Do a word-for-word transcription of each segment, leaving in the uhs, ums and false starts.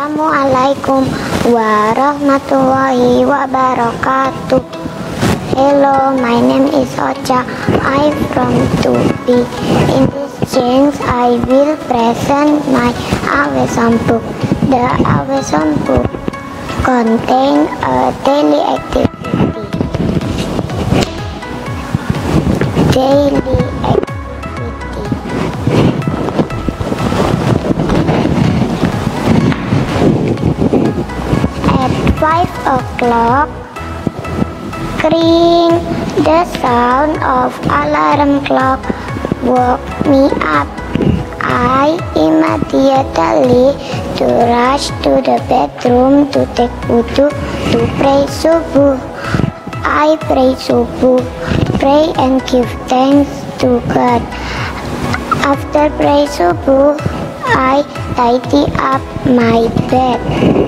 Assalamualaikum warahmatullahi wabarakatuh. Hello, my name is Ocha. I'm from Tupi. In this chance, I will present my Awesome book. The Awesome book contains a daily activity. Daily activity. At five o'clock, ring, the sound of alarm clock woke me up. I immediately to rush to the bedroom to take wudu to pray subuh. I pray subuh, pray and give thanks to God. After pray subuh, I tidy up my bed.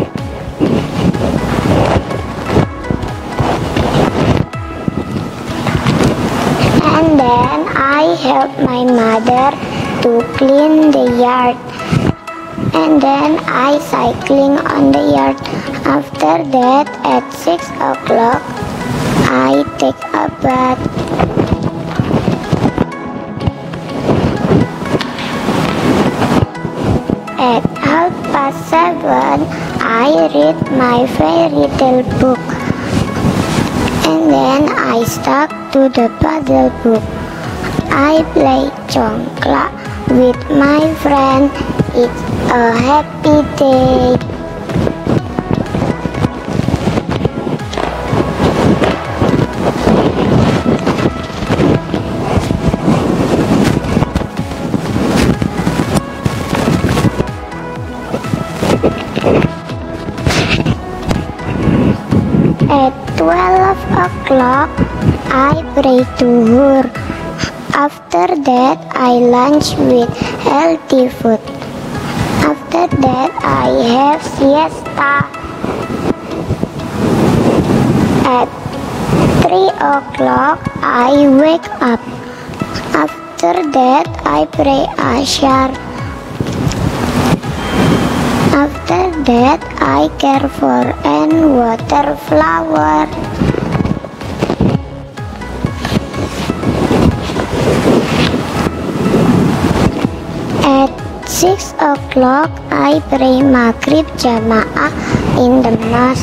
And then I help my mother to clean the yard. And then I cycling on the yard. After that, at six o'clock, I take a bath. At half past seven, I read my fairy tale book. And then I stuck to the puzzle book. I play congklak with my friend. It's a happy day. At twelve o'clock, I pray to her. After that, I lunch with healthy food. After that, I have siesta. At three o'clock, I wake up. After that, I pray Ashar. After that, I care for and water flower. At six o'clock, I pray Maghrib Jamaah in the mosque.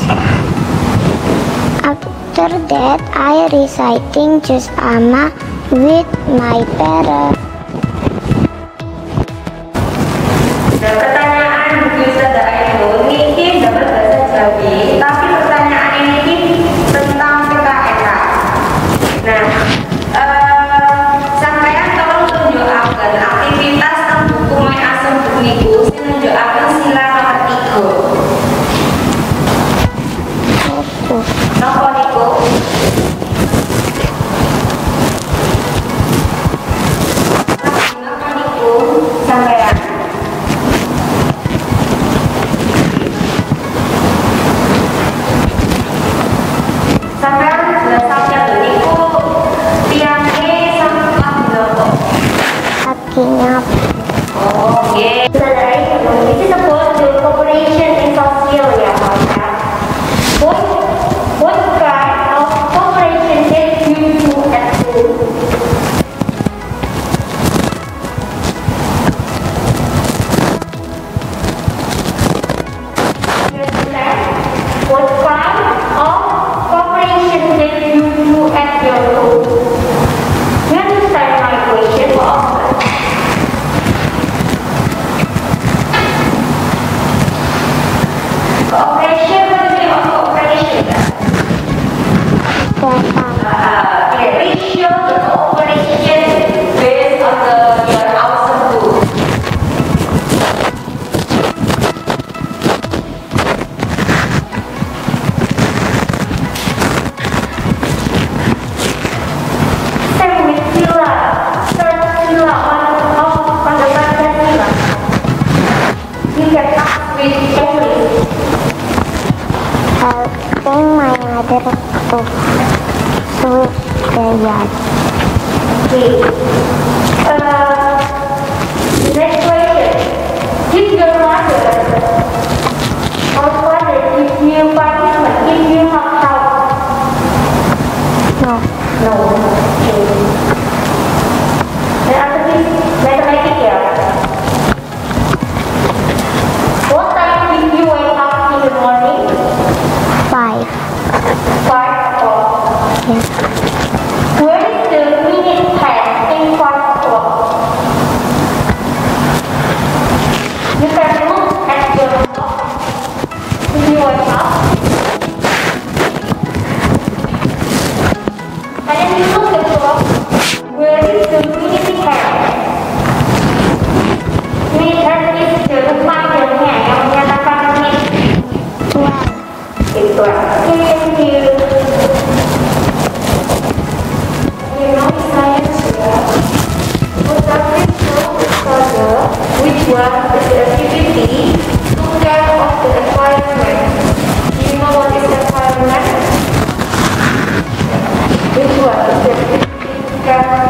After that, I reciting Juz Amma with my parents. Pertanyaan bisa dari itu mungkin dapat bahasa Jawi, tapi pertanyaan ini tentang P K N K. Nah, eh, sampean tolong tunjukkan aktivitas tentang buku My Awesome Book niku sing nunjukaken sila nomor tiga. Napa niku? Napa niku sampean? Sampean jelas saja niku tiangnya sampah berapa? Kakinya Oh, oke. Saudara, ini disebut the cooperation in social ya, Pak. What what kind of cooperation did you do at school? What kind of cooperation did you do at your school? You understand my question, Pak? Cooperation, what is the cooperation? Uh, okay, we show the cooperation based on the your awesome book. Same with sila, third sila on of Pandavata sila. You can ask with English. helping my mother to sweep the yard. Okay. Uh, next question. Did your mother Where is the minute hand in five o'clock? You can look at the clock when you wake up. And then you look at the clock. Where is the minute hand? Minute hand is the reminder hand yang menyatakan menit. Itu. Thank you. Which one is the activity to care of the environment? Do you know what is environment? Which one is the activity to care?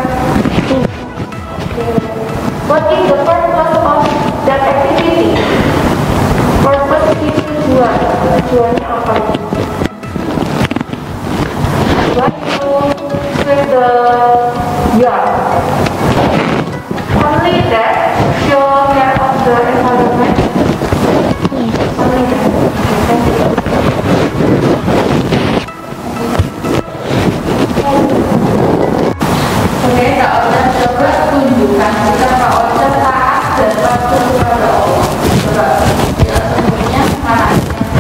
What is the purpose of that activity? Purpose itu tujuan. Tujuannya apa? Tujuan itu with the yard. Only that show care of the environment. Only that. Thank you. Oke, Kak Ocha coba tunjukkan jika Kak Ocha taat dan patuh kepada Allah. Coba tidak semuanya mana?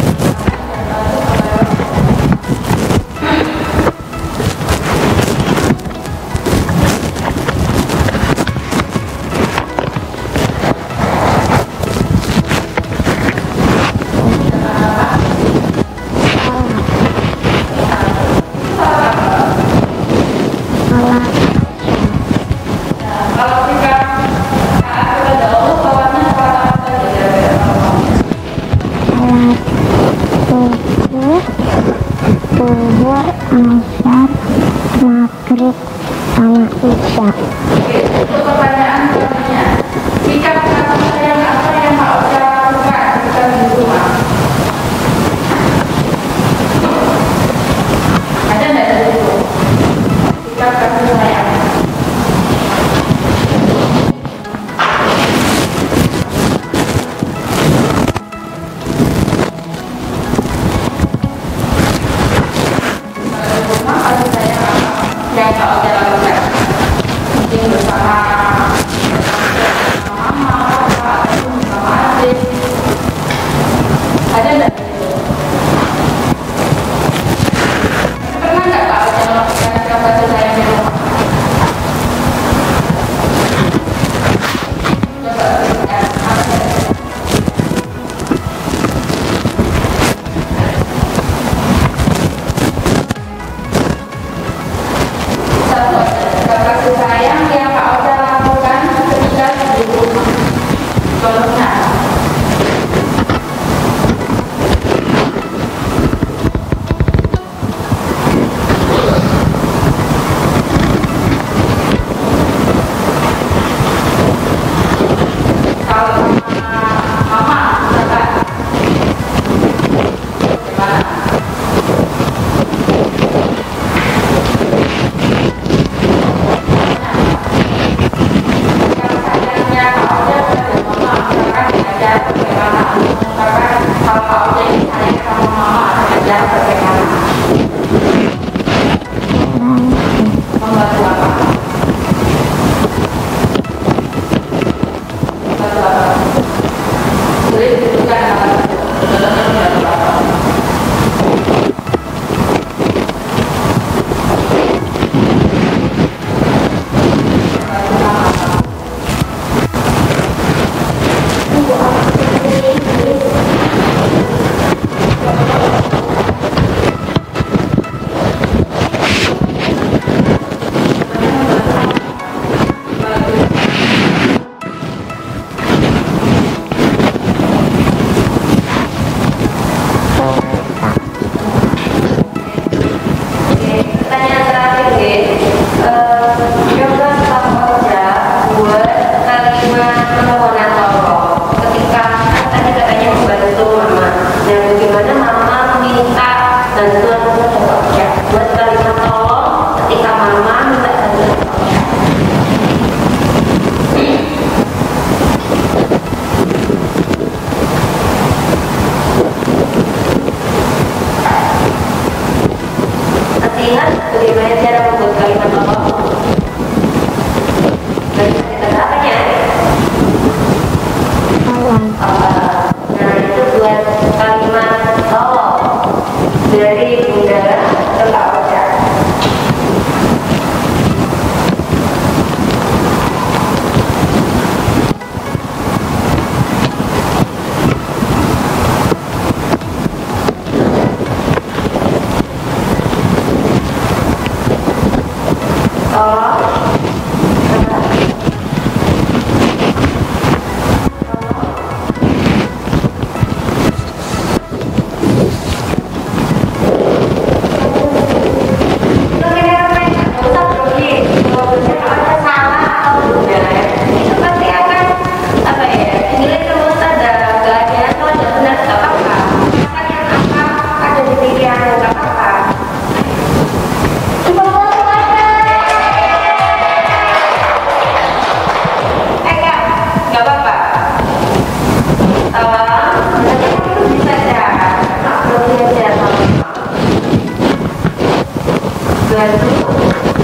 Maghrib sama Isya. Untuk pertanyaan selanjutnya, jika kata yang apa yang Kak Ocha lakukan ketika di rumah? Ada nggak dari itu? Jika kata sayang. Yang Kak Ocha lakukan mungkin bersama mama, papa, ataupun bersama adik. Ada nggak itu? Pernah nggak Kak Ocha melakukan sikap kasih sayang di rumah? Coba berikan apa? Kasih sayang yang Kak Ocha lakukan ketika di rumah. Contohnya, kalau mama, misalkan, gimana? Ingat, bagaimana cara membuat kalimat tolong? Bagaimana kata apanya? Tolong. Uh, nah itu buat kalimat tolong dari Bunda Kak Ocha. Bantu